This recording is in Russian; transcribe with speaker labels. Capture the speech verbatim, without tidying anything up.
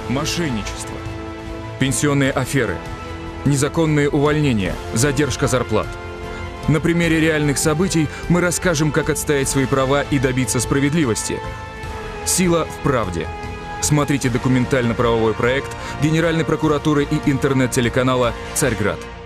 Speaker 1: мошенничество, пенсионные аферы, незаконные увольнения, задержка зарплат. На примере реальных событий мы расскажем, как отстоять свои права и добиться справедливости. Сила в правде. Смотрите документально-правовой проект Генеральной прокуратуры и интернет-телеканала «Царьград».